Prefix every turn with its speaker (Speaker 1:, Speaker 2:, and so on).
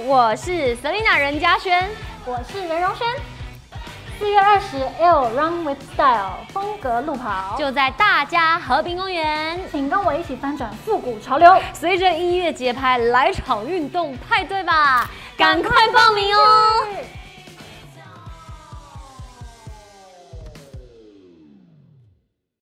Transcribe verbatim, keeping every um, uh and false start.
Speaker 1: 我是 Selina 任嘉萱，
Speaker 2: 我是任容萱。四月二十 ，L Run with Style 风格路跑
Speaker 1: 就在大家和平公园，
Speaker 2: 请跟我一起翻转复古潮流，
Speaker 1: 随着音乐节拍来场运动派对吧！赶快报名哦！